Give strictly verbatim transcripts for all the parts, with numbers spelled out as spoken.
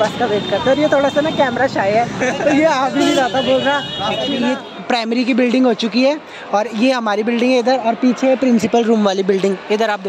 बस का वेट करते हैं। और ये थोड़ा सा ना कैमरा शाय है तो ये आ भी नहीं रहा था, बोल रहा ये प्राइमरी की बिल्डिंग हो चुकी है और ये हमारी बिल्डिंग है इधर, और पीछे प्रिंसिपल रूम वाली बिल्डिंग इधर आप देख।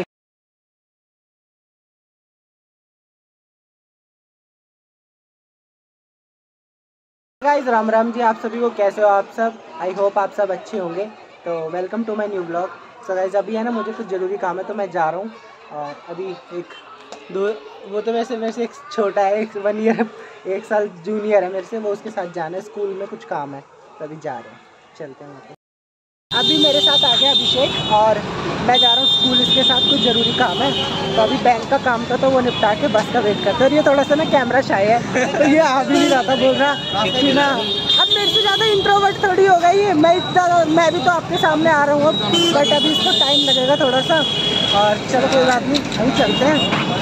गाइस राम राम जी, आप सभी को कैसे हो आप सब? आई होप आप सब अच्छे होंगे। तो welcome to my new blog. So guys अभी है ना मुझे कुछ ज़रूरी काम है तो मैं जा रहा हूँ। और अभी एक दो वो तो वैसे वैसे एक छोटा है, एक वन ईयर एक साल जूनियर है मेरे से, वो उसके साथ जाना है, स्कूल में कुछ काम है तो अभी जा रहे हैं, चलते हैं वहाँ पे। अभी मेरे साथ आ गया अभिषेक और मैं जा रहा हूँ स्कूल, इसके साथ कुछ ज़रूरी काम है तो अभी बैंक का काम था तो वो निपटा के बस का वेट करते हैं। और ये थोड़ा सा ना कैमरा शाय है तो ये आ भी नहीं रहा था, बोल रहा कि ना अब मेरे से ज़्यादा इंट्रोवर्ट थोड़ी हो गई है, मैं इतना मैं भी तो आपके सामने आ रहा हूँ अब, बट अभी इसको टाइम लगेगा थोड़ा सा। और चलो कोई बात नहीं, अभी चलते हैं।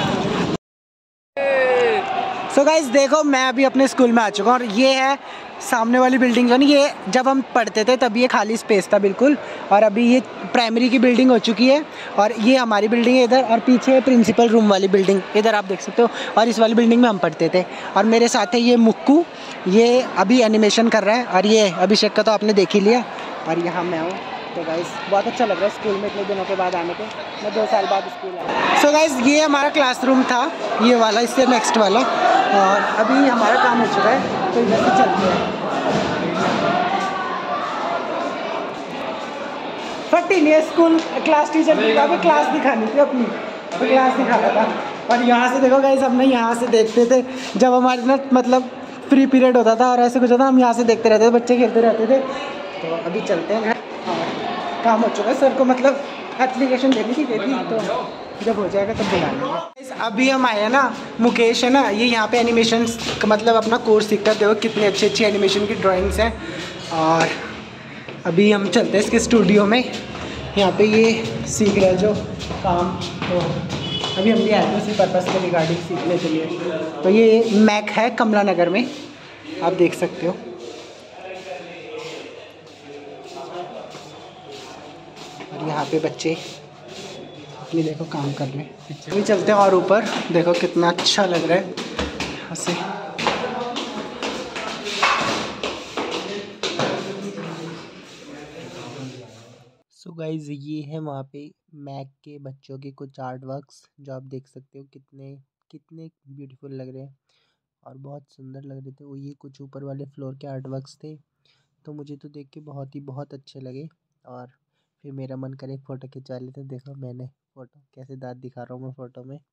सो so गाइज देखो मैं अभी अपने स्कूल में आ चुका हूँ और ये है सामने वाली बिल्डिंग जो नहीं, ये जब हम पढ़ते थे तब ये खाली स्पेस था बिल्कुल, और अभी ये प्राइमरी की बिल्डिंग हो चुकी है और ये हमारी बिल्डिंग है इधर, और पीछे प्रिंसिपल रूम वाली बिल्डिंग इधर आप देख सकते हो, और इस वाली बिल्डिंग में हम पढ़ते थे। और मेरे साथ है ये मुक्कू, ये अभी एनिमेशन कर रहा है, और ये अभिषेक का तो आपने देख ही लिया, और यहाँ मैं हूँ। तो गाइस बहुत अच्छा लग रहा है स्कूल में इतने दिनों के बाद आने पे, मैं दो साल बाद स्कूल आया। सो गाइस ये हमारा क्लासरूम था, ये वाला, इससे नेक्स्ट वाला, और अभी हमारा काम हो चुका है तो इधर से चलते हैं। फटी नहीं है स्कूल, क्लास टीचर की अभी क्लास दिखानी थी अपनी, तो क्लास दिखा रहा था। और यहाँ से देखो गाइस, हम ना यहाँ से देखते थे जब हमारे ना मतलब फ्री पीरियड होता था और ऐसे कुछ होता, हम यहाँ से देखते रहते थे, बच्चे खेलते रहते थे। तो अभी चलते हैं घर, काम हो चुका है, सर को मतलब एप्लीकेशन देनी थी, दे दी, तो जब हो जाएगा तब बुला लेंगे। अभी हम आए हैं ना, मुकेश है ना, ये यहाँ पे एनिमेशन मतलब अपना कोर्स सीखता है, देखो कितनी अच्छी अच्छी एनिमेशन की ड्राइंग्स हैं। और अभी हम चलते हैं इसके स्टूडियो में, यहाँ पे ये सीख रहा है जो काम, तो अभी हम भी आए थे उसी पर्पज़ के रिगार्डिंग सीखने के लिए। तो ये मैक है कमला नगर में, आप देख सकते हो। और यहाँ पे बच्चे अपनी देखो काम कर रहे हैं। अभी चलते हैं और ऊपर, देखो कितना अच्छा लग रहा है यहाँ से। सो so गाइज ये है वहाँ पे मैक के बच्चों के कुछ आर्ट वर्क्स जो आप देख सकते हो, कितने कितने ब्यूटीफुल लग रहे हैं और बहुत सुंदर लग रहे थे वो। ये कुछ ऊपर वाले फ्लोर के आर्ट वर्क्स थे, तो मुझे तो देख के बहुत ही बहुत अच्छे लगे, और फिर मेरा मन करे फ़ोटो खिंचा लेते। देखो मैंने फ़ोटो कैसे दांत दिखा रहा हूँ मैं फ़ोटो में।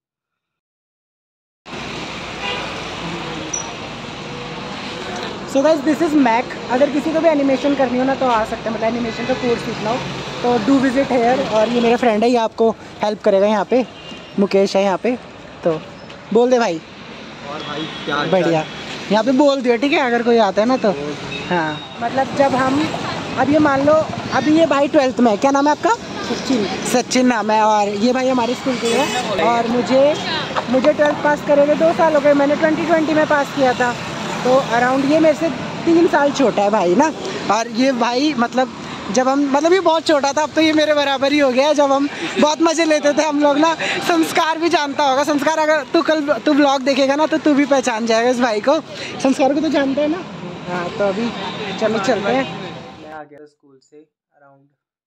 So guys this is Mac, अगर किसी को भी एनिमेशन करनी हो ना तो आ सकते हैं, मतलब एनिमेशन का कोर्स सीखना हो तो डू विजिट हेयर। और ये मेरा फ्रेंड है, ये आपको हेल्प करेगा, यहाँ पे मुकेश है यहाँ पे, तो बोल दे भाई। और भाई क्या बढ़िया, यहाँ पे बोल दियो ठीक है, अगर कोई आता है ना तो। हाँ मतलब जब हम अब ये मान लो, अभी ये भाई ट्वेल्थ में है, क्या नाम है आपका? सचिन। सचिन नाम है, और ये भाई हमारे स्कूल के है, और मुझे मुझे ट्वेल्थ पास करे हुए दो साल हो गए, मैंने ट्वेंटी ट्वेंटी में पास किया था, तो अराउंड ये मेरे से तीन साल छोटा है भाई ना। और ये भाई मतलब जब हम मतलब ये बहुत छोटा था, अब तो ये मेरे बराबर ही हो गया है, जब हम बहुत मज़े लेते थे हम लोग ना। संस्कार भी जानता होगा, संस्कार अगर तू कल तू ब्लॉग देखेगा ना तो तू भी पहचान जाएगा इस भाई को। संस्कार को तो जानते हैं ना। हाँ तो अभी चलो चलते हैं। मैं आ गया स्कूल से, अराउंड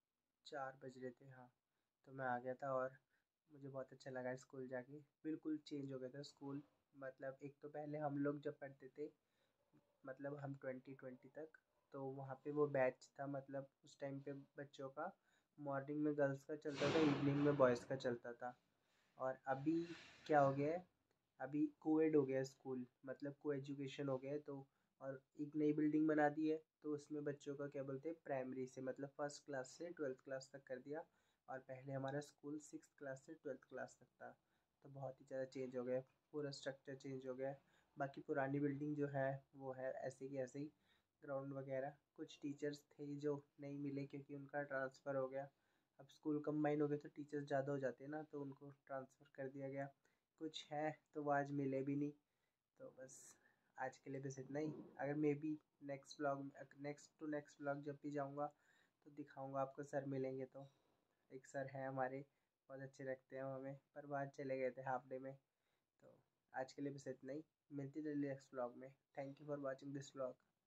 चार बज रहे थे, हाँ तो मैं आ गया था, और मुझे बहुत अच्छा लगा स्कूल जाके, बिल्कुल चेंज हो गया था स्कूल। मतलब एक तो पहले हम लोग जब पढ़ते थे, मतलब हम ट्वेंटी ट्वेंटी तक, तो वहाँ पे वो बैच था, मतलब उस टाइम पे बच्चों का मॉर्निंग में गर्ल्स का चलता था, इवनिंग में बॉयज़ का चलता था। और अभी क्या हो गया है, अभी कोएड हो गया स्कूल, मतलब को एजुकेशन हो गया है। तो और एक नई बिल्डिंग बना दी है, तो उसमें बच्चों का क्या बोलते हैं प्राइमरी से मतलब फर्स्ट क्लास से ट्वेल्थ क्लास तक कर दिया, और पहले हमारा स्कूल सिक्स क्लास से ट्वेल्थ क्लास तक था। तो बहुत ही ज़्यादा चेंज हो गया, पूरा स्ट्रक्चर चेंज हो गया। बाकी पुरानी बिल्डिंग जो है वो है ऐसे की ऐसे ही, ग्राउंड वगैरह। कुछ टीचर्स थे जो नहीं मिले क्योंकि उनका ट्रांसफ़र हो गया, अब स्कूल कंबाइन हो गए तो टीचर्स ज़्यादा हो जाते हैं ना, तो उनको ट्रांसफ़र कर दिया गया। कुछ है तो वो आज मिले भी नहीं, तो बस आज के लिए बस इतना ही। अगर maybe next blog next to next blog जब भी जाऊँगा तो दिखाऊँगा आपको, सर मिलेंगे तो। एक सर हैं हमारे, बहुत अच्छे लगते हैं हमें, पर बाद चले गए थे हाफ डे में, तो आज के लिए बस इतना ही, मिलती रही नेक्स्ट व्लॉग में। Thank you for watching this vlog.